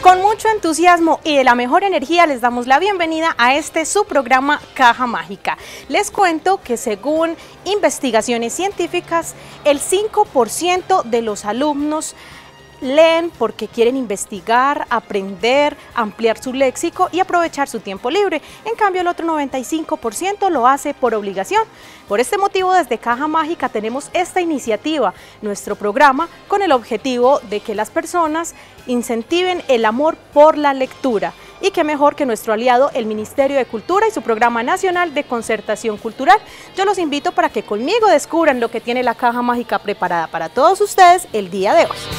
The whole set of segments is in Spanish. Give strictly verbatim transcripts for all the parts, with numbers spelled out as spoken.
Con mucho entusiasmo y de la mejor energía les damos la bienvenida a este su programa Caja Mágica. Les cuento que según investigaciones científicas, el cinco por ciento de los alumnos leen porque quieren investigar, aprender, ampliar su léxico y aprovechar su tiempo libre. En cambio, el otro noventa y cinco por ciento lo hace por obligación. Por este motivo, desde Caja Mágica tenemos esta iniciativa, nuestro programa, con el objetivo de que las personas incentiven el amor por la lectura. Y qué mejor que nuestro aliado, el Ministerio de Cultura y su Programa Nacional de Concertación Cultural. Yo los invito para que conmigo descubran lo que tiene la Caja Mágica preparada para todos ustedes el día de hoy.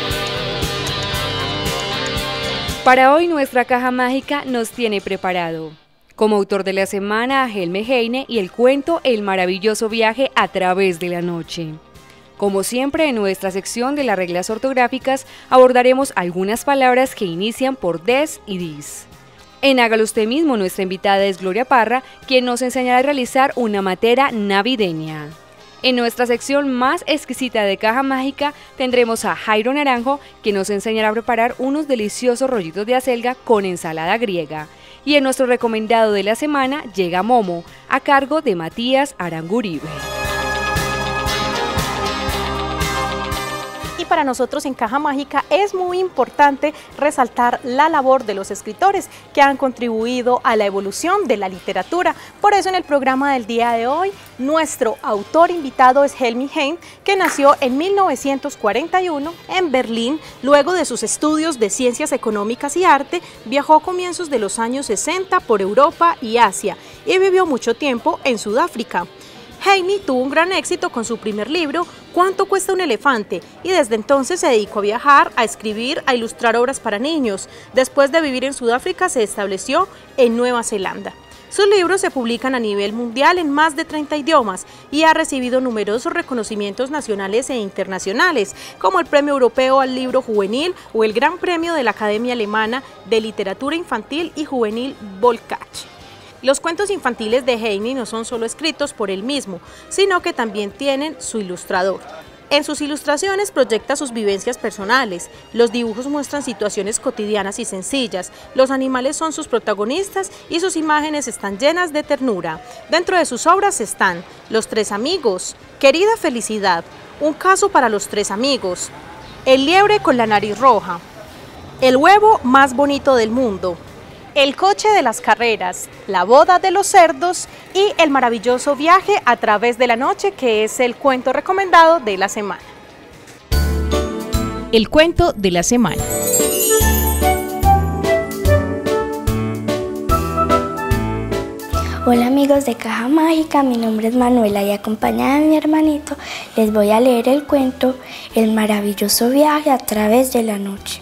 Para hoy nuestra Caja Mágica nos tiene preparado, como autor de la semana, a Helme Heine y el cuento El maravilloso viaje a través de la noche. Como siempre, en nuestra sección de las reglas ortográficas abordaremos algunas palabras que inician por des y dis. En Hágalo Usted Mismo, nuestra invitada es Gloria Parra, quien nos enseñará a realizar una matera navideña. En nuestra sección más exquisita de Caja Mágica tendremos a Jairo Naranjo, que nos enseñará a preparar unos deliciosos rollitos de acelga con ensalada griega. Y en nuestro recomendado de la semana llega Momo, a cargo de Matías Aranguribe. Y para nosotros en Caja Mágica es muy importante resaltar la labor de los escritores que han contribuido a la evolución de la literatura. Por eso en el programa del día de hoy, nuestro autor invitado es Helme Heine, que nació en mil novecientos cuarenta y uno en Berlín. Luego de sus estudios de Ciencias Económicas y Arte, viajó a comienzos de los años sesenta por Europa y Asia y vivió mucho tiempo en Sudáfrica. Heine tuvo un gran éxito con su primer libro, ¿Cuánto cuesta un elefante? Y desde entonces se dedicó a viajar, a escribir, a ilustrar obras para niños. Después de vivir en Sudáfrica, se estableció en Nueva Zelanda. Sus libros se publican a nivel mundial en más de treinta idiomas y ha recibido numerosos reconocimientos nacionales e internacionales, como el Premio Europeo al Libro Juvenil o el Gran Premio de la Academia Alemana de Literatura Infantil y Juvenil Volkach. Los cuentos infantiles de Heine no son solo escritos por él mismo, sino que también tienen su ilustrador. En sus ilustraciones proyecta sus vivencias personales, los dibujos muestran situaciones cotidianas y sencillas, los animales son sus protagonistas y sus imágenes están llenas de ternura. Dentro de sus obras están Los Tres Amigos, Querida Felicidad, Un caso para los tres amigos, El liebre con la nariz roja, El huevo más bonito del mundo, El coche de las carreras, La boda de los cerdos y El maravilloso viaje a través de la noche, que es el cuento recomendado de la semana. El cuento de la semana. Hola amigos de Caja Mágica, mi nombre es Manuela y acompañada de mi hermanito les voy a leer el cuento El maravilloso viaje a través de la noche.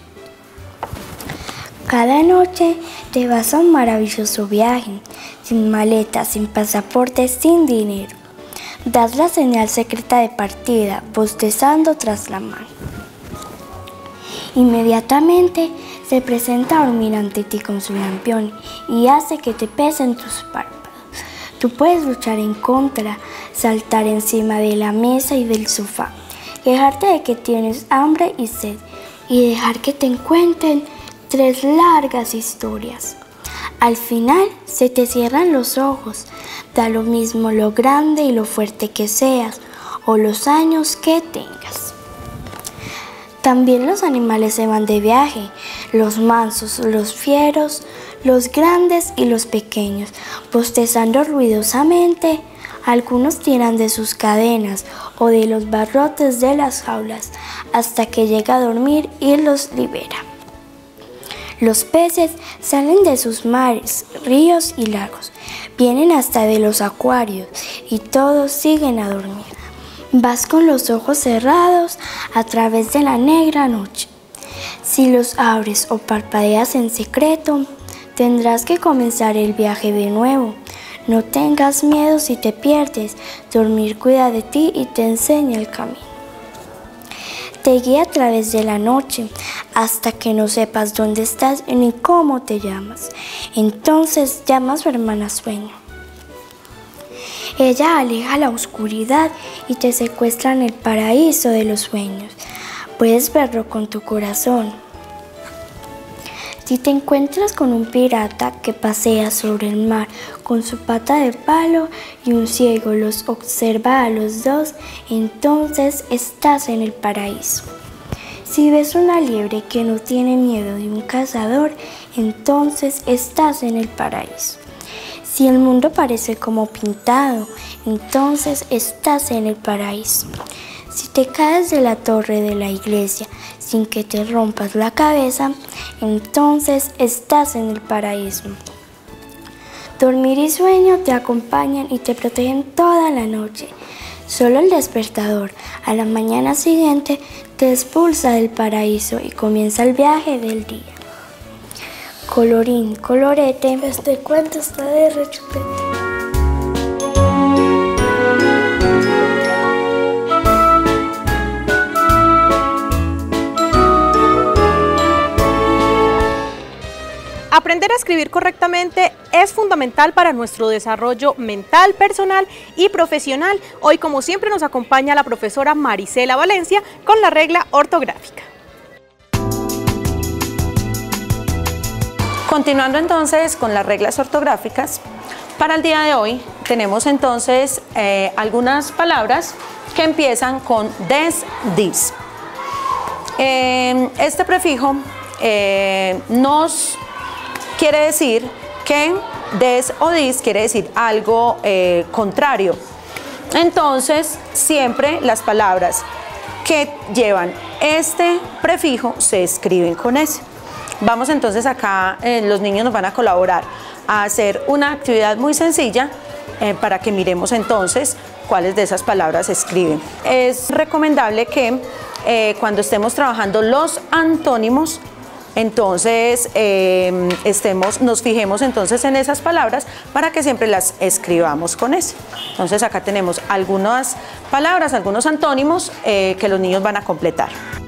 Cada noche te vas a un maravilloso viaje, sin maletas, sin pasaporte, sin dinero. Das la señal secreta de partida, bostezando tras la mano. Inmediatamente se presenta a dormir ante ti con su lampión y hace que te pesen tus párpados. Tú puedes luchar en contra, saltar encima de la mesa y del sofá, quejarte de que tienes hambre y sed y dejar que te cuenten tres largas historias. Al final se te cierran los ojos, da lo mismo lo grande y lo fuerte que seas o los años que tengas. También los animales se van de viaje, los mansos, los fieros, los grandes y los pequeños, bostezando ruidosamente. Algunos tiran de sus cadenas o de los barrotes de las jaulas hasta que llega a dormir y los libera. Los peces salen de sus mares, ríos y lagos, vienen hasta de los acuarios y todos siguen a dormir. Vas con los ojos cerrados a través de la negra noche. Si los abres o parpadeas en secreto, tendrás que comenzar el viaje de nuevo. No tengas miedo si te pierdes, dormir cuida de ti y te enseña el camino. Te guía a través de la noche hasta que no sepas dónde estás ni cómo te llamas. Entonces llama a su hermana Sueño. Ella aleja la oscuridad y te secuestra en el paraíso de los sueños. Puedes verlo con tu corazón. Si te encuentras con un pirata que pasea sobre el mar con su pata de palo y un ciego los observa a los dos, entonces estás en el paraíso. Si ves una liebre que no tiene miedo de un cazador, entonces estás en el paraíso. Si el mundo parece como pintado, entonces estás en el paraíso. Si te caes de la torre de la iglesia sin que te rompas la cabeza, entonces estás en el paraíso. Dormir y sueño te acompañan y te protegen toda la noche. Solo el despertador a la mañana siguiente te expulsa del paraíso y comienza el viaje del día. Colorín colorete, este cuento está de rechupete. Aprender a escribir correctamente es fundamental para nuestro desarrollo mental, personal y profesional. Hoy, como siempre, nos acompaña la profesora Marisela Valencia con la regla ortográfica. Continuando entonces con las reglas ortográficas, para el día de hoy tenemos entonces eh, algunas palabras que empiezan con des, dis. Eh, este prefijo eh, nos quiere decir que des o dis quiere decir algo eh, contrario. Entonces, siempre las palabras que llevan este prefijo se escriben con ese. Vamos entonces acá, eh, los niños nos van a colaborar a hacer una actividad muy sencilla eh, para que miremos entonces cuáles de esas palabras se escriben. Es recomendable que eh, cuando estemos trabajando los antónimos, entonces eh, estemos, nos fijemos entonces en esas palabras para que siempre las escribamos con ese. Entonces acá tenemos algunas palabras, algunos antónimos eh, que los niños van a completar.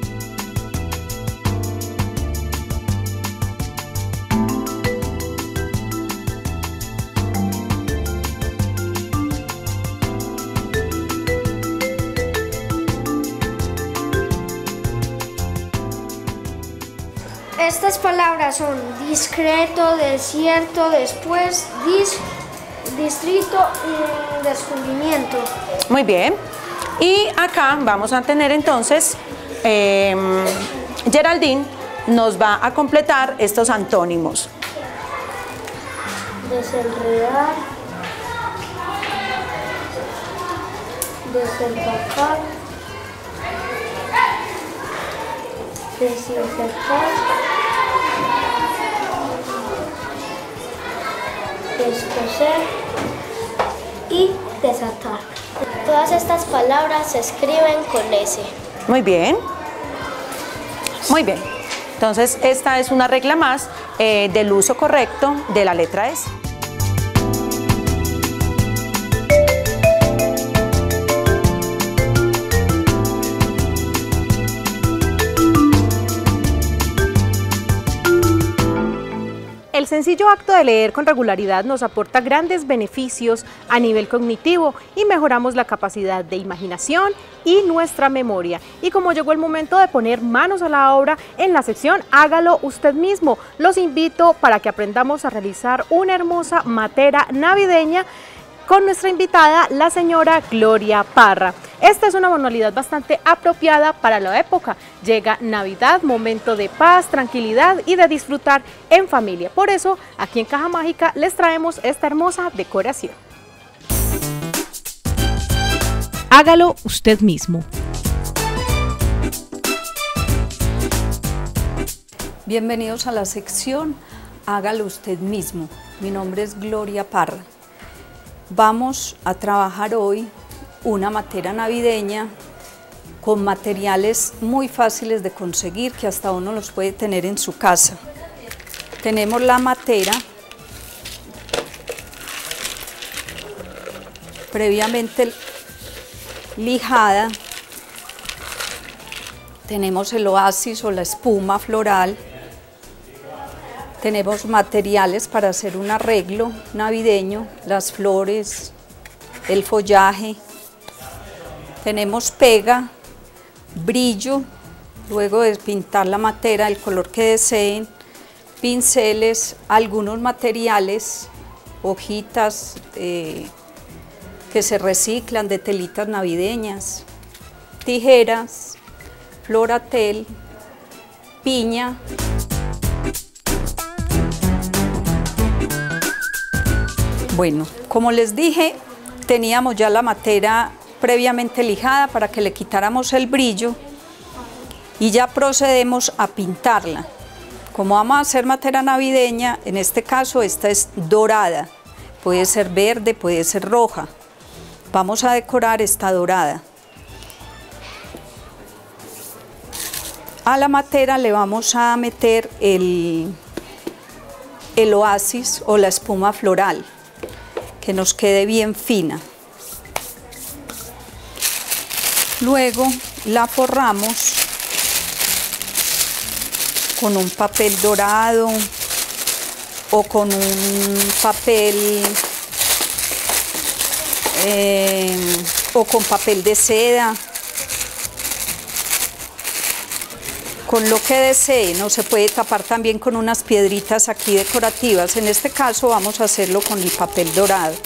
Estas palabras son discreto, desierto, después, dis, distrito y descubrimiento. Muy bien. Y acá vamos a tener entonces, eh, Geraldine nos va a completar estos antónimos. Desenredar, desempacar, desinfectar, descoser y desatar. Todas estas palabras se escriben con S. Muy bien. Muy bien. Entonces, esta es una regla más eh, del uso correcto de la letra S. El sencillo acto de leer con regularidad nos aporta grandes beneficios a nivel cognitivo y mejoramos la capacidad de imaginación y nuestra memoria. Y como llegó el momento de poner manos a la obra en la sección Hágalo usted mismo, los invito para que aprendamos a realizar una hermosa matera navideña con nuestra invitada, la señora Gloria Parra. Esta es una manualidad bastante apropiada para la época. Llega Navidad, momento de paz, tranquilidad y de disfrutar en familia. Por eso, aquí en Caja Mágica les traemos esta hermosa decoración. Hágalo usted mismo. Bienvenidos a la sección Hágalo usted mismo. Mi nombre es Gloria Parra. Vamos a trabajar hoy una matera navideña con materiales muy fáciles de conseguir que hasta uno los puede tener en su casa. Tenemos la matera previamente lijada, tenemos el oasis o la espuma floral, tenemos materiales para hacer un arreglo navideño, las flores, el follaje, tenemos pega, brillo, luego de pintar la matera del color que deseen, pinceles, algunos materiales, hojitas eh, que se reciclan de telitas navideñas, tijeras, floratel, piña. Bueno, como les dije, teníamos ya la matera previamente lijada para que le quitáramos el brillo y ya procedemos a pintarla. Como vamos a hacer matera navideña, en este caso esta es dorada, puede ser verde, puede ser roja. Vamos a decorar esta dorada. A la matera le vamos a meter el, el oasis o la espuma floral, que nos quede bien fina. Luego la forramos con un papel dorado o con un papel eh, o con papel de seda, con lo que desee. No se puede tapar también con unas piedritas aquí decorativas. En este caso vamos a hacerlo con el papel dorado.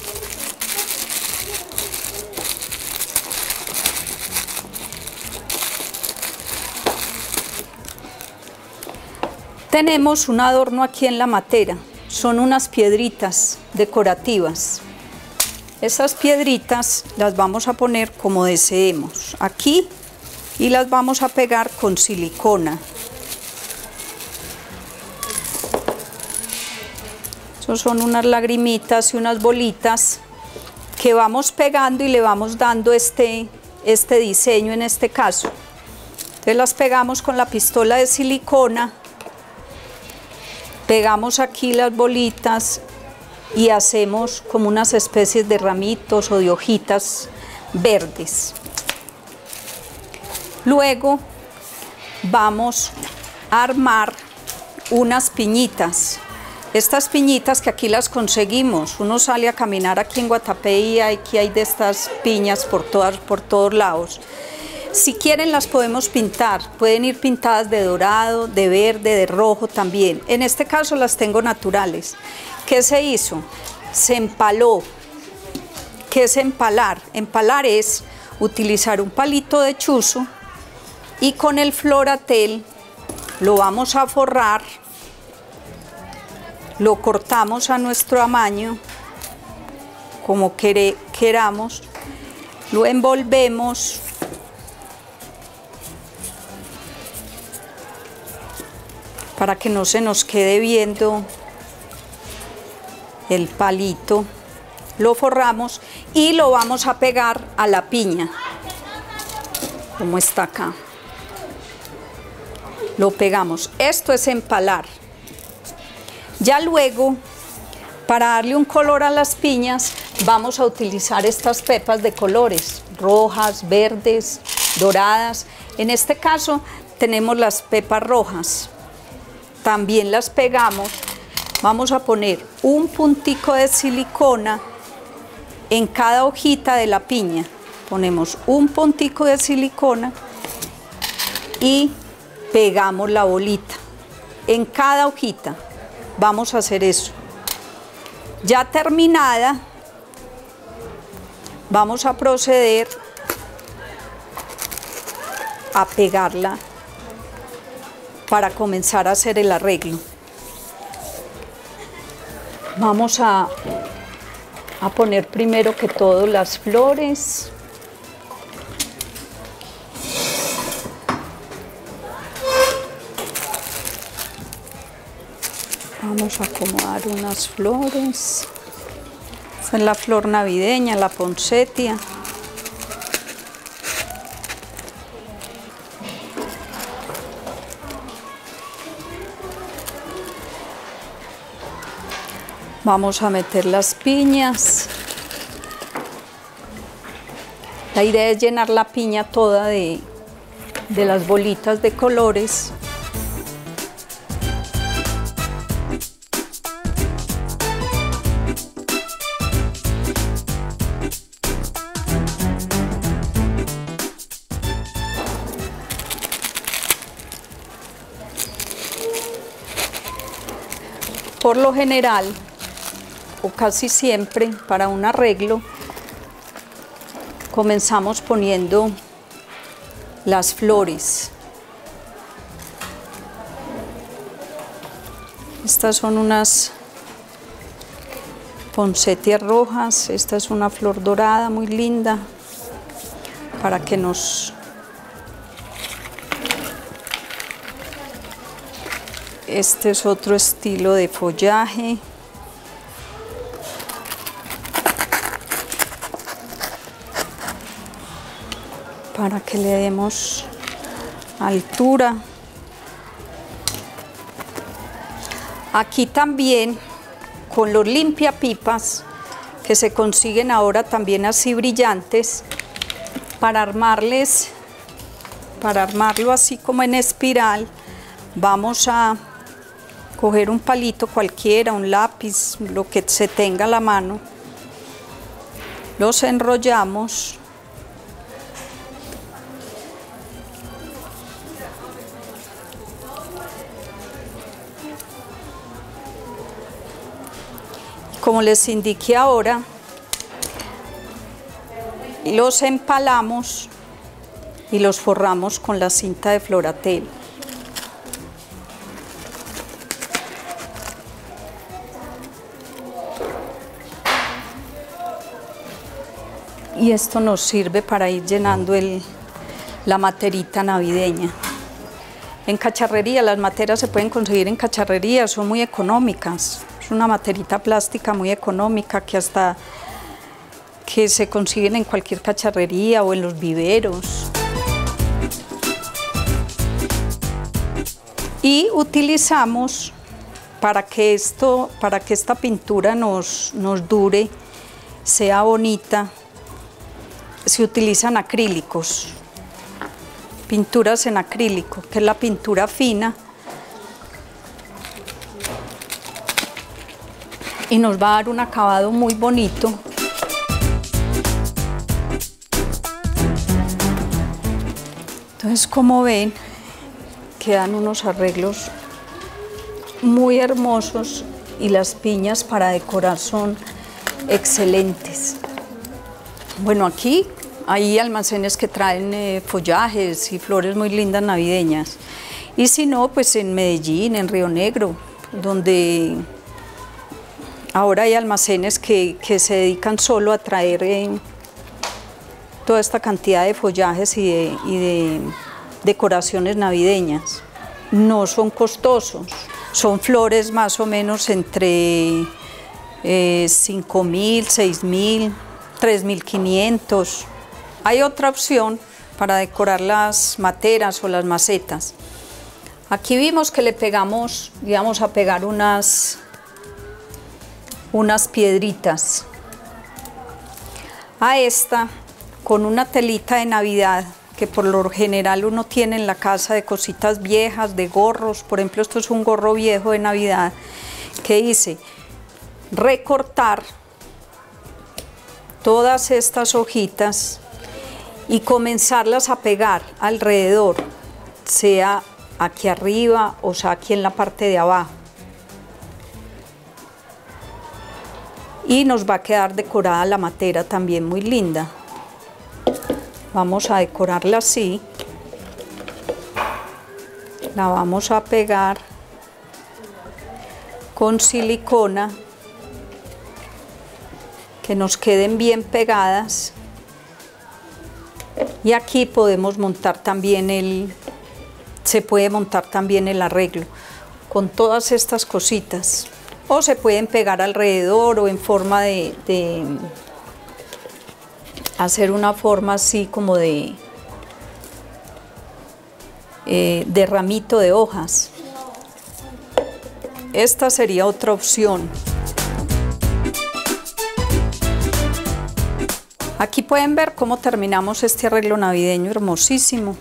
Tenemos un adorno aquí en la matera, son unas piedritas decorativas. Esas piedritas las vamos a poner como deseemos aquí y las vamos a pegar con silicona. Esas son unas lagrimitas y unas bolitas que vamos pegando y le vamos dando este, este diseño en este caso. Entonces las pegamos con la pistola de silicona. Pegamos aquí las bolitas y hacemos como unas especies de ramitos o de hojitas verdes. Luego vamos a armar unas piñitas. Estas piñitas que aquí las conseguimos, uno sale a caminar aquí en Guatapé y aquí hay de estas piñas por, todas, por todos lados. Si quieren las podemos pintar, pueden ir pintadas de dorado, de verde, de rojo también. En este caso las tengo naturales. ¿Qué se hizo? Se empaló. ¿Qué es empalar? Empalar es utilizar un palito de chuzo y con el floratel lo vamos a forrar, lo cortamos a nuestro tamaño, como quere, queramos, lo envolvemos. Para que no se nos quede viendo el palito, lo forramos y lo vamos a pegar a la piña, como está acá. Lo pegamos. Esto es empalar. Ya luego, para darle un color a las piñas, vamos a utilizar estas pepas de colores, rojas, verdes, doradas. En este caso tenemos las pepas rojas. También las pegamos. Vamos a poner un puntico de silicona en cada hojita de la piña. Ponemos un puntico de silicona y pegamos la bolita en cada hojita. Vamos a hacer eso. Ya terminada, vamos a proceder a pegarla para comenzar a hacer el arreglo. Vamos a, a poner primero que todo las flores. Vamos a acomodar unas flores. Esta es la flor navideña, la poinsettia. Vamos a meter las piñas. La idea es llenar la piña toda de, de las bolitas de colores. por lo general, o casi siempre, para un arreglo, comenzamos poniendo las flores. Estas son unas poncetias rojas, esta es una flor dorada muy linda, para que nos... Este es otro estilo de follaje. Para que le demos altura. Aquí también, con los limpiapipas, que se consiguen ahora también así brillantes, para armarles, para armarlo así como en espiral, vamos a coger un palito cualquiera, un lápiz, lo que se tenga a la mano, los enrollamos como les indiqué ahora, los empalamos y los forramos con la cinta de Floratel. Y esto nos sirve para ir llenando el, la materita navideña. En cacharrería, las materas se pueden conseguir en cacharrería, son muy económicas. Es una materita plástica muy económica que hasta que se consiguen en cualquier cacharrería o en los viveros. Y utilizamos, para que, esto, para que esta pintura nos, nos dure, sea bonita, se utilizan acrílicos, pinturas en acrílico, que es la pintura fina, y nos va a dar un acabado muy bonito. Entonces, como ven, quedan unos arreglos muy hermosos y las piñas para decorar son excelentes. Bueno, aquí hay almacenes que traen eh, follajes y flores muy lindas navideñas. Y si no, pues en Medellín, en Río Negro, donde ahora hay almacenes que, que se dedican solo a traer eh, toda esta cantidad de follajes y de, y de decoraciones navideñas. No son costosos, son flores más o menos entre eh, cinco mil, seis mil, tres mil quinientos. Hay otra opción para decorar las materas o las macetas. Aquí vimos que le pegamos, íbamos a pegar unas, unas piedritas a esta con una telita de Navidad que por lo general uno tiene en la casa, de cositas viejas, de gorros. Por ejemplo, esto es un gorro viejo de Navidad que hice recortar todas estas hojitas y comenzarlas a pegar alrededor, sea aquí arriba o sea aquí en la parte de abajo. Y nos va a quedar decorada la matera también muy linda. Vamos a decorarla así. La vamos a pegar con silicona, que nos queden bien pegadas. Y aquí podemos montar también el, se puede montar también el arreglo con todas estas cositas. O se pueden pegar alrededor o en forma de, de hacer una forma así como de, eh, de ramito de hojas. Esta sería otra opción. Aquí pueden ver cómo terminamos este arreglo navideño hermosísimo,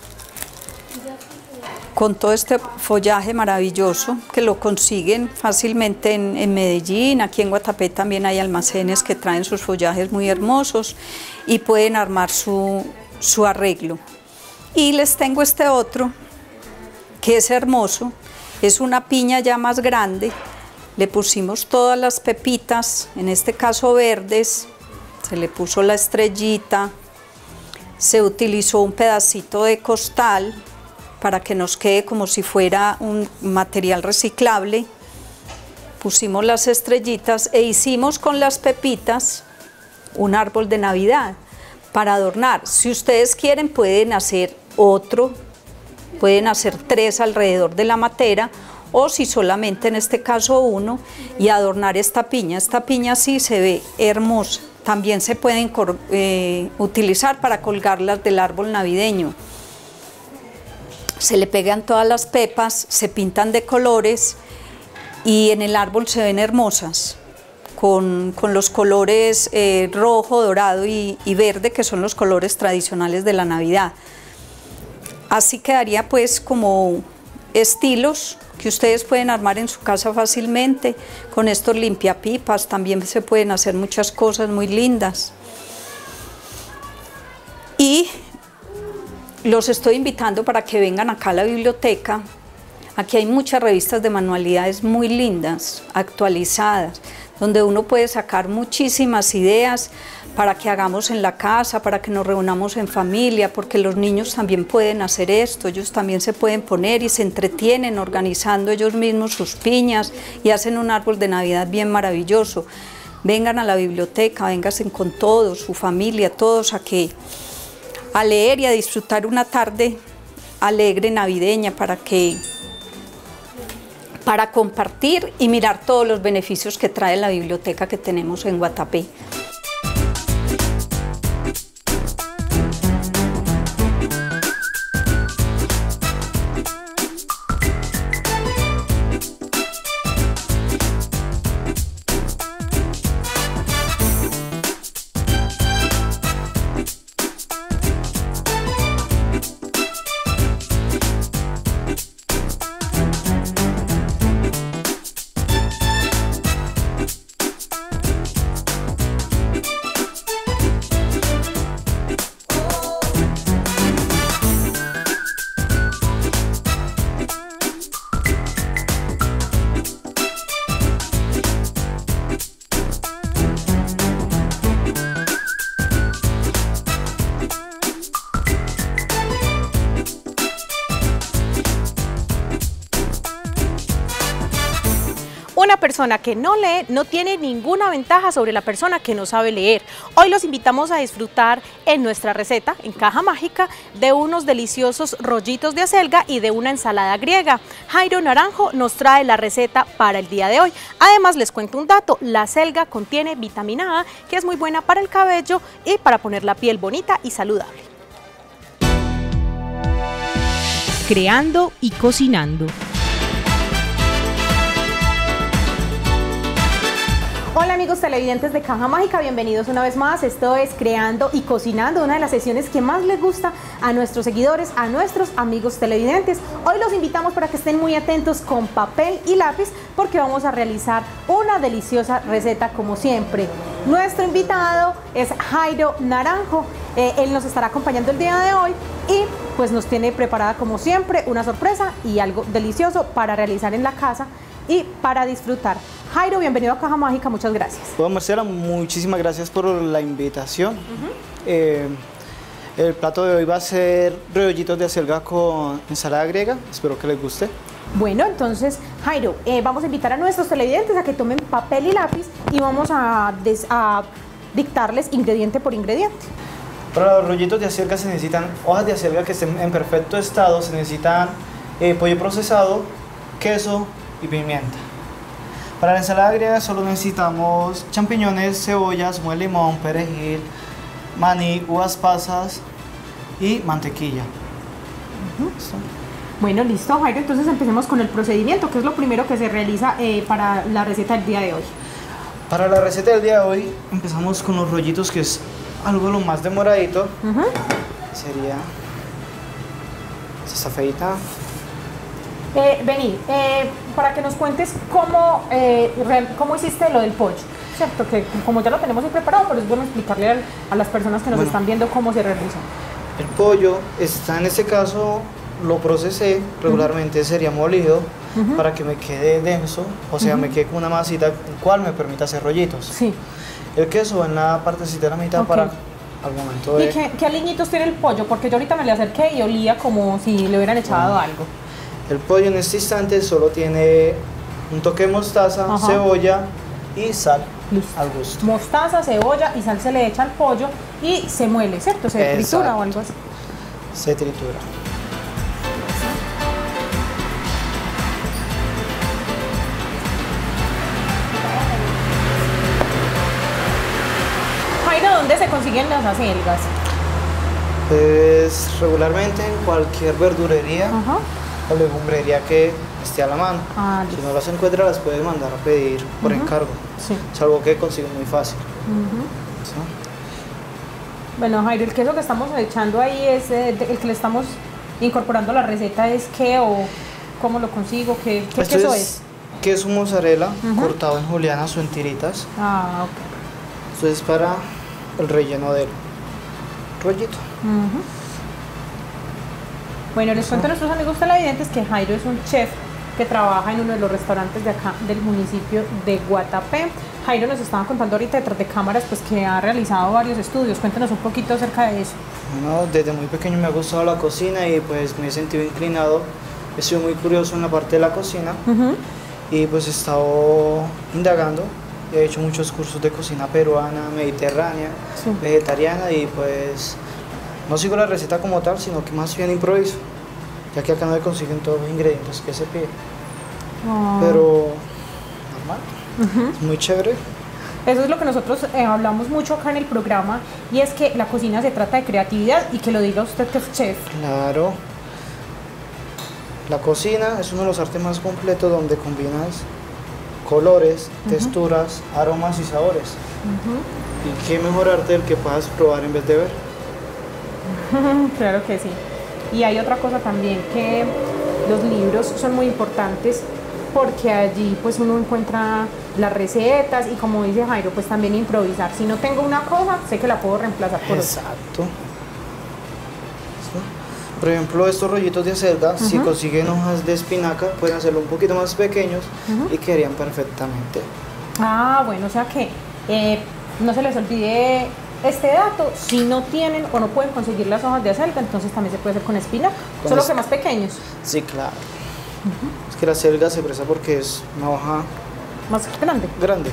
con todo este follaje maravilloso que lo consiguen fácilmente en, en Medellín. Aquí en Guatapé también hay almacenes que traen sus follajes muy hermosos y pueden armar su, su arreglo. Y les tengo este otro que es hermoso, es una piña ya más grande, le pusimos todas las pepitas, en este caso verdes, se le puso la estrellita, se utilizó un pedacito de costal para que nos quede como si fuera un material reciclable. Pusimos las estrellitas e hicimos con las pepitas un árbol de Navidad para adornar. Si ustedes quieren pueden hacer otro, pueden hacer tres alrededor de la matera, o si solamente en este caso uno, y adornar esta piña. Esta piña sí se ve hermosa. También se pueden eh, utilizar para colgarlas del árbol navideño. Se le pegan todas las pepas, se pintan de colores y en el árbol se ven hermosas, con, con los colores eh, rojo, dorado y, y verde, que son los colores tradicionales de la Navidad. Así quedaría pues como estilos que ustedes pueden armar en su casa fácilmente. Con estos limpiapipas también se pueden hacer muchas cosas muy lindas. Y los estoy invitando para que vengan acá a la biblioteca. Aquí hay muchas revistas de manualidades muy lindas, actualizadas, donde uno puede sacar muchísimas ideas para que hagamos en la casa, para que nos reunamos en familia, porque los niños también pueden hacer esto, ellos también se pueden poner y se entretienen organizando ellos mismos sus piñas y hacen un árbol de Navidad bien maravilloso. Vengan a la biblioteca, vénganse con todos, su familia, todos aquí, a leer y a disfrutar una tarde alegre navideña para que para compartir y mirar todos los beneficios que trae la biblioteca que tenemos en Guatapé. Una persona que no lee no tiene ninguna ventaja sobre la persona que no sabe leer. Hoy los invitamos a disfrutar en nuestra receta, en Caja Mágica, de unos deliciosos rollitos de acelga y de una ensalada griega. Jairo Naranjo nos trae la receta para el día de hoy. Además, les cuento un dato: la acelga contiene vitamina A, que es muy buena para el cabello y para poner la piel bonita y saludable. Creando y cocinando. Hola amigos televidentes de Caja Mágica, bienvenidos una vez más. Esto es Creando y Cocinando, una de las sesiones que más les gusta a nuestros seguidores, a nuestros amigos televidentes. Hoy los invitamos para que estén muy atentos con papel y lápiz, porque vamos a realizar una deliciosa receta como siempre. Nuestro invitado es Jairo Naranjo, eh, él nos estará acompañando el día de hoy y pues nos tiene preparada como siempre una sorpresa y algo delicioso para realizar en la casa y para disfrutar. Jairo, bienvenido a Caja Mágica, muchas gracias. Bueno, Marcela, muchísimas gracias por la invitación. Uh-huh. eh, el plato de hoy va a ser rollitos de acelga con ensalada griega, espero que les guste. Bueno, entonces, Jairo, eh, vamos a invitar a nuestros televidentes a que tomen papel y lápiz y vamos a, des, a dictarles ingrediente por ingrediente. Para los rollitos de acelga se necesitan hojas de acelga que estén en perfecto estado, se necesitan eh, pollo procesado, queso y pimienta. Para la ensalada griega solo necesitamos champiñones, cebollas, zumo de limón, perejil, maní, uvas pasas y mantequilla. Uh-huh. Bueno, listo, Jairo, entonces empecemos con el procedimiento. ¿Qué es lo primero que se realiza eh, para la receta del día de hoy? Para la receta del día de hoy empezamos con los rollitos, que es algo lo más demoradito. Uh-huh. Sería esta feita. Eh, vení, eh, para que nos cuentes cómo, eh, cómo hiciste lo del pollo, ¿cierto? Que como ya lo tenemos ahí preparado, pero es bueno explicarle a, a las personas que nos bueno, están viendo cómo se realiza. El pollo está, en este caso, lo procesé, regularmente uh-huh. sería molido uh-huh. para que me quede denso, o sea, uh-huh. me quede con una masita, cual me permita hacer rollitos. Sí. El queso va en la partecita de la mitad okay. para al momento de... ¿Y qué, qué aliñitos tiene el pollo? Porque yo ahorita me le acerqué y olía como si le hubieran echado bueno, algo. El pollo en este instante solo tiene un toque de mostaza, uh-huh. cebolla y sal. Listo. Al gusto. Mostaza, cebolla y sal se le echa al pollo y se muele, ¿cierto? Se Exacto. tritura o algo así. Se tritura. Jairo, ¿dónde se consiguen las acelgas? Pues regularmente en cualquier verdurería uh-huh. o legumbrería que esté a la mano. Ah, si no las encuentra, las puedes mandar a pedir por uh-huh. encargo. Sí. Es algo que consigo muy fácil. Uh-huh. ¿Sí? Bueno, Jairo, el queso que estamos echando ahí es eh, el que le estamos incorporando a la receta. ¿Es qué o cómo lo consigo? ¿Qué, qué queso es? es? Queso mozzarella uh-huh. cortado en julianas o en tiritas. Ah, ok. Esto es para el relleno del rollito. Uh-huh. Bueno, les cuento a nuestros amigos televidentes que Jairo es un chef que trabaja en uno de los restaurantes de acá del municipio de Guatapé. Jairo nos estaba contando ahorita detrás de cámaras pues que ha realizado varios estudios. Cuéntanos un poquito acerca de eso. Bueno, desde muy pequeño me ha gustado la cocina y pues me he sentido inclinado. He sido muy curioso en la parte de la cocina uh-huh. y pues he estado indagando. He hecho muchos cursos de cocina peruana, mediterránea, sí. vegetariana y pues no sigo la receta como tal, sino que más bien improviso, ya que acá no se consiguen todos los ingredientes que se piden. Oh. Pero normal, uh-huh. es muy chévere. Eso es lo que nosotros eh, hablamos mucho acá en el programa y es que la cocina se trata de creatividad y que lo diga usted que es chef. Claro. La cocina es uno de los artes más completos donde combinas colores, uh-huh. texturas, aromas y sabores. Uh-huh. Y qué mejor arte el que puedas probar en vez de ver. Claro que sí. Y hay otra cosa también, que los libros son muy importantes porque allí pues uno encuentra las recetas y como dice Jairo, pues también improvisar. Si no tengo una cosa, sé que la puedo reemplazar por Exacto. otra. Exacto. Por ejemplo, estos rollitos de acelga, uh-huh. si consiguen hojas de espinaca, pueden hacerlo un poquito más pequeños uh-huh. y quedarían perfectamente. Ah, bueno, o sea que eh, no se les olvide este dato. Si no tienen o no pueden conseguir las hojas de acelga, entonces también se puede hacer con espinaca, con solo es... que más pequeños. Sí, claro. Uh-huh. Es que la acelga se presta porque es una hoja más grande. Grande.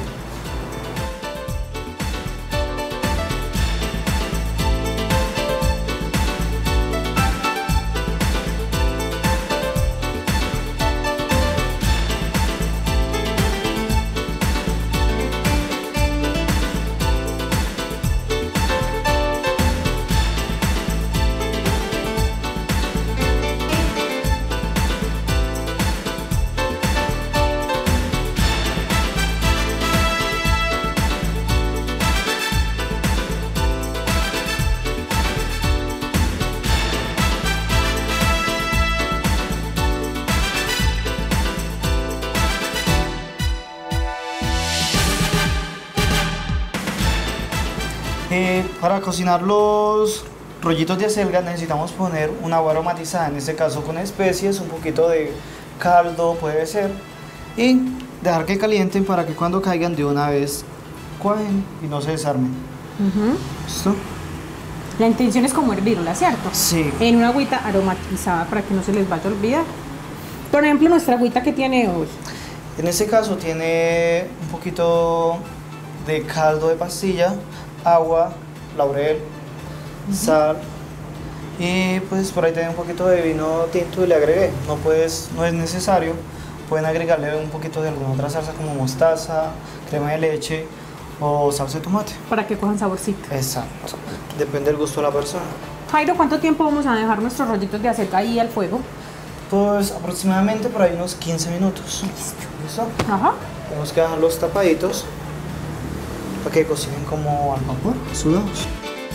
Eh, para cocinar los rollitos de acelga necesitamos poner un agua aromatizada, en este caso con especies, un poquito de caldo puede ser, y dejar que calienten para que cuando caigan de una vez cuajen y no se desarmen. Uh-huh. ¿Listo? La intención es como hervirla, ¿cierto? Sí. En una agüita aromatizada para que no se les vaya a olvidar. Por ejemplo, nuestra agüita que tiene hoy. En este caso tiene un poquito de caldo de pastilla, agua, laurel, uh-huh. sal y pues por ahí tiene un poquito de vino tinto y le agregué. No, puedes, no es necesario, pueden agregarle un poquito de alguna otra salsa como mostaza, crema de leche o salsa de tomate. Para que cojan saborcito. Exacto, depende del gusto de la persona. Jairo, ¿cuánto tiempo vamos a dejar nuestros rollitos de acelga ahí al fuego? Pues aproximadamente por ahí unos quince minutos. Listo. ¿Listo? Ajá. Tenemos que dejarlos tapaditos para que cocinen como al vapor, sudados.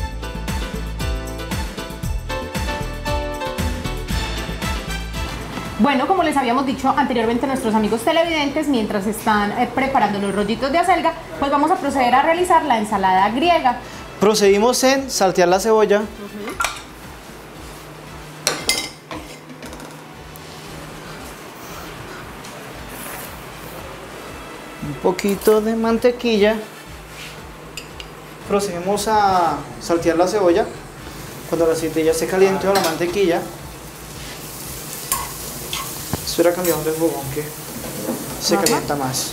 Bueno, como les habíamos dicho anteriormente a nuestros amigos televidentes, mientras están eh, preparando los rollitos de acelga, pues vamos a proceder a realizar la ensalada griega. Procedimos en saltear la cebolla. Uh-huh. un poquito de mantequilla. Procedemos a saltear la cebolla. Cuando el aceite ya esté caliente o la mantequilla, espera cambiar de fogón que se Ajá. calienta más.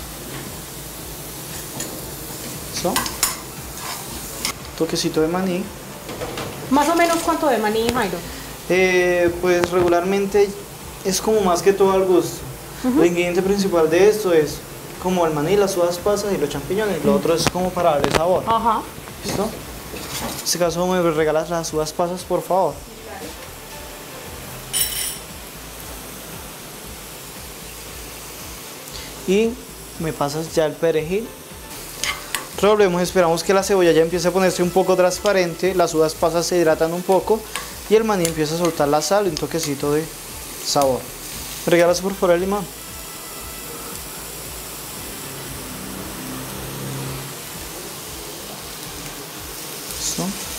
¿Listo? Toquecito de maní. ¿Más o menos cuánto de maní, Jairo? Eh, pues regularmente es como más que todo al gusto. Uh-huh. El ingrediente principal de esto es como el maní, las uvas pasas y los champiñones. Uh-huh. Lo otro es como para darle sabor. Ajá. ¿Listo? En este caso me regalas las uvas pasas, por favor. Y me pasas ya el perejil. Revolvemos, esperamos que la cebolla ya empiece a ponerse un poco transparente, las uvas pasas se hidratan un poco y el maní empieza a soltar la sal y un toquecito de sabor. ¿Me regalas por favor el limón? ¿Listo?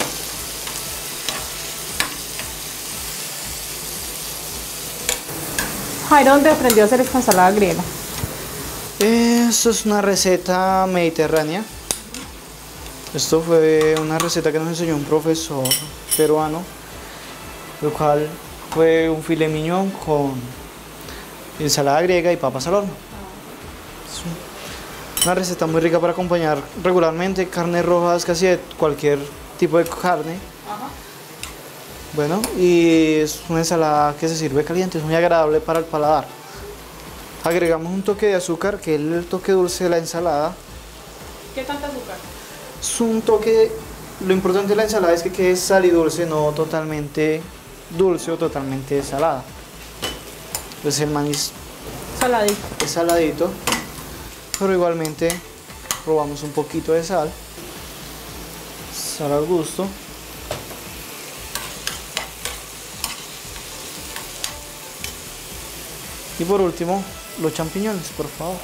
Jairo, ¿dónde aprendió a hacer esta ensalada griega? Esto es una receta mediterránea. Esto fue una receta que nos enseñó un profesor peruano, lo cual fue un filet mignon con ensalada griega y papas al horno. Es una receta muy rica para acompañar regularmente carnes rojas, casi de cualquier tipo de carne. Ajá. Bueno, y es una ensalada que se sirve caliente, es muy agradable para el paladar. Agregamos un toque de azúcar, que es el toque dulce de la ensalada. ¿Qué tanta azúcar? Es un toque, lo importante de la ensalada es que quede sal y dulce, no totalmente dulce o totalmente salada. Pues el maní es saladito. Es saladito, pero igualmente probamos un poquito de sal. Sal al gusto. Y por último, los champiñones, por favor.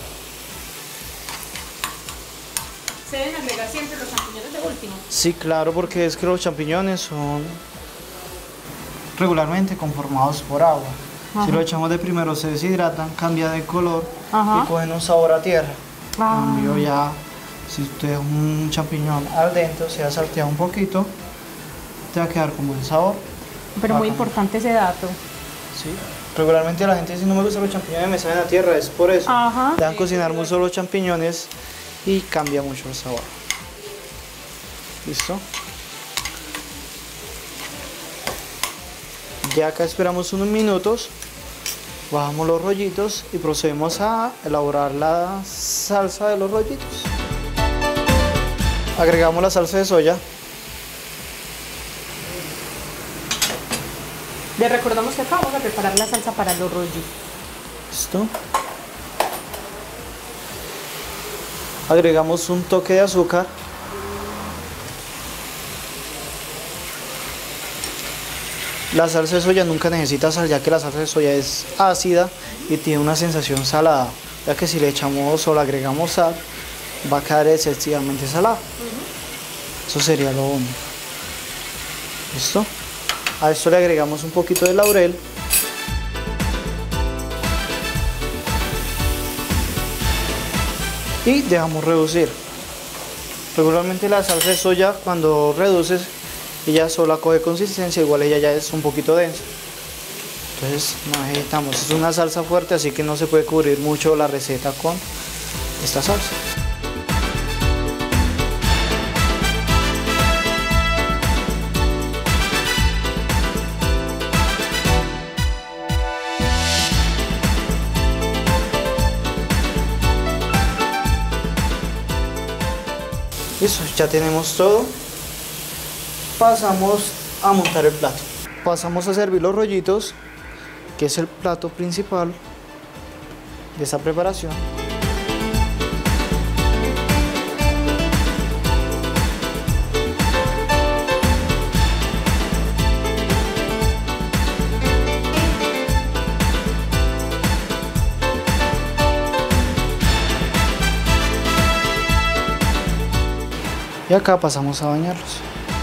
¿Se deben agregar siempre los champiñones de último? Sí, claro, porque es que los champiñones son regularmente conformados por agua. Ajá. Si lo echamos de primero se deshidratan, cambia de color. Ajá. Y cogen un sabor a tierra. Ah. Cambio ya, si usted es un champiñón al dente, o sea, salteado un poquito, te va a quedar con buen sabor. Pero muy importante ese dato. Sí. Regularmente la gente dice no me gustan los champiñones, me saben a tierra, es por eso. Ajá. Te van a cocinar mucho los champiñones y cambia mucho el sabor. ¿Listo? Ya acá esperamos unos minutos, bajamos los rollitos y procedemos a elaborar la salsa de los rollitos. Agregamos la salsa de soya. Le recordamos que acá vamos a preparar la salsa para los rollitos. ¿Listo? Agregamos un toque de azúcar. La salsa de soya nunca necesita sal, ya que la salsa de soya es ácida y tiene una sensación salada, ya que si le echamos o le agregamos sal, va a quedar excesivamente salada. Uh-huh. Eso sería lo único. ¿Listo? A esto le agregamos un poquito de laurel. Y dejamos reducir. Regularmente la salsa de soya, cuando reduces, ella sola coge consistencia, igual ella ya es un poquito densa. Entonces no necesitamos, es una salsa fuerte, así que no se puede cubrir mucho la receta con esta salsa. Listo, ya tenemos todo. Pasamos a montar el plato. Pasamos a servir los rollitos, que es el plato principal de esta preparación. Y acá pasamos a bañarlos.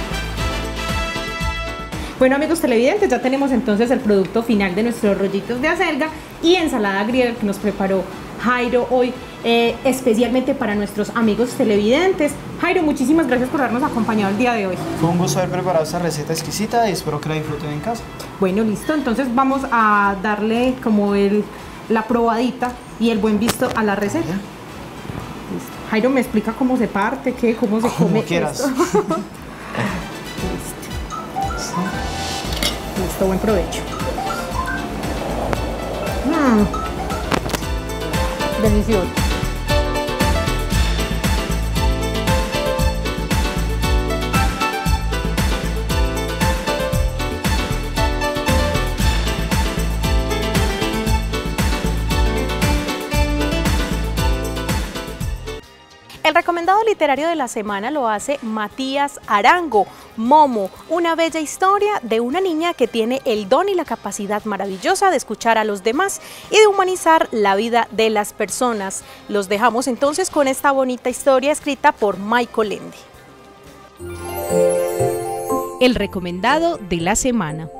Bueno, amigos televidentes, ya tenemos entonces el producto final de nuestros rollitos de acelga y ensalada griega que nos preparó Jairo hoy eh, especialmente para nuestros amigos televidentes. Jairo, muchísimas gracias por habernos acompañado el día de hoy. Fue un gusto haber preparado esta receta exquisita y espero que la disfruten en casa. Bueno, listo, entonces vamos a darle como el, la probadita y el buen visto a la receta. Listo. Jairo me explica cómo se parte, qué, cómo se come. Como quieras. Esto. Listo. Listo, buen provecho. Mm. Delicioso. El recomendado literario de la semana lo hace Matías Arango, Momo, una bella historia de una niña que tiene el don y la capacidad maravillosa de escuchar a los demás y de humanizar la vida de las personas. Los dejamos entonces con esta bonita historia escrita por Michael Ende. El recomendado de la semana.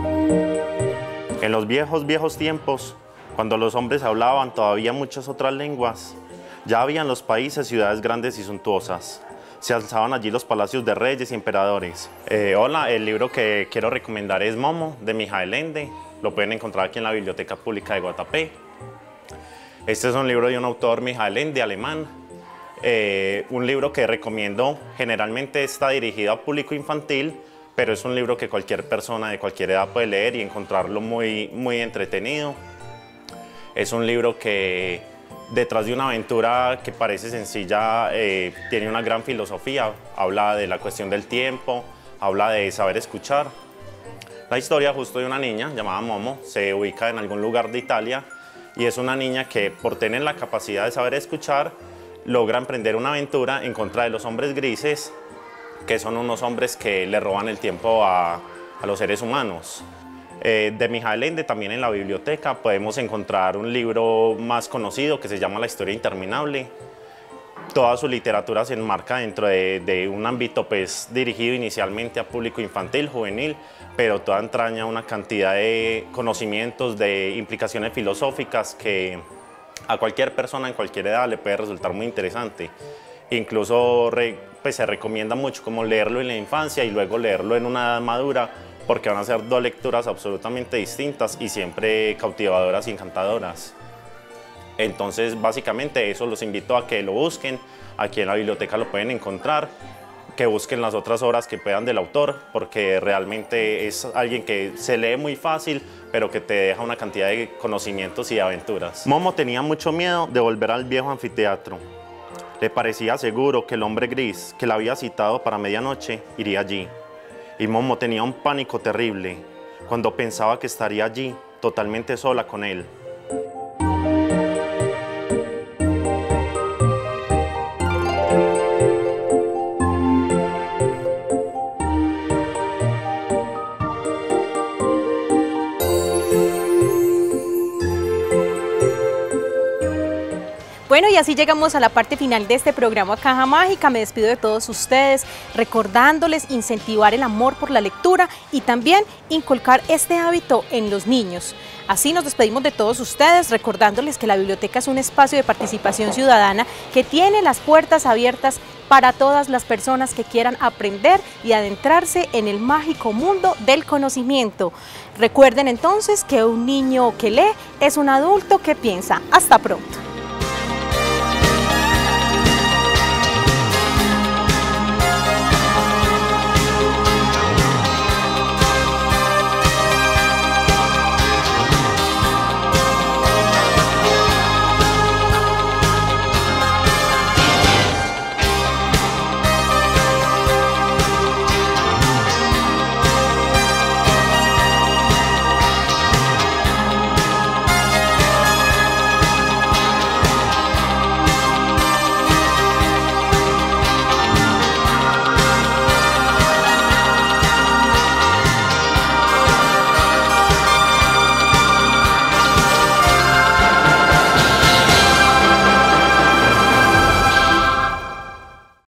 En los viejos, viejos tiempos, cuando los hombres hablaban todavía muchas otras lenguas, ya habían los países ciudades grandes y suntuosas. Se alzaban allí los palacios de reyes y emperadores. Eh, hola, el libro que quiero recomendar es Momo, de Michael Ende. Lo pueden encontrar aquí en la Biblioteca Pública de Guatapé. Este es un libro de un autor, Michael Ende, alemán. Eh, un libro que recomiendo, generalmente está dirigido a público infantil, pero es un libro que cualquier persona de cualquier edad puede leer y encontrarlo muy, muy entretenido. Es un libro que, detrás de una aventura que parece sencilla, eh, tiene una gran filosofía. Habla de la cuestión del tiempo, habla de saber escuchar. La historia justo de una niña llamada Momo se ubica en algún lugar de Italia y es una niña que, por tener la capacidad de saber escuchar, logra emprender una aventura en contra de los hombres grises, que son unos hombres que le roban el tiempo a, a los seres humanos. Eh, de Michael Ende, también en la biblioteca podemos encontrar un libro más conocido que se llama La historia interminable. Toda su literatura se enmarca dentro de, de un ámbito pues, dirigido inicialmente a público infantil, juvenil, pero toda entraña una cantidad de conocimientos, de implicaciones filosóficas que a cualquier persona en cualquier edad le puede resultar muy interesante. Incluso re, pues, se recomienda mucho como leerlo en la infancia y luego leerlo en una edad madura, porque van a ser dos lecturas absolutamente distintas y siempre cautivadoras y encantadoras. Entonces, básicamente eso, los invito a que lo busquen. Aquí en la biblioteca lo pueden encontrar, que busquen las otras obras que puedan del autor, porque realmente es alguien que se lee muy fácil, pero que te deja una cantidad de conocimientos y de aventuras. Momo tenía mucho miedo de volver al viejo anfiteatro. Le parecía seguro que el hombre gris, que la había citado para medianoche, iría allí. Y Momo tenía un pánico terrible cuando pensaba que estaría allí, totalmente sola con él. Bueno, y así llegamos a la parte final de este programa Caja Mágica. Me despido de todos ustedes, recordándoles incentivar el amor por la lectura y también inculcar este hábito en los niños. Así nos despedimos de todos ustedes, recordándoles que la biblioteca es un espacio de participación ciudadana que tiene las puertas abiertas para todas las personas que quieran aprender y adentrarse en el mágico mundo del conocimiento. Recuerden entonces que un niño que lee es un adulto que piensa. Hasta pronto.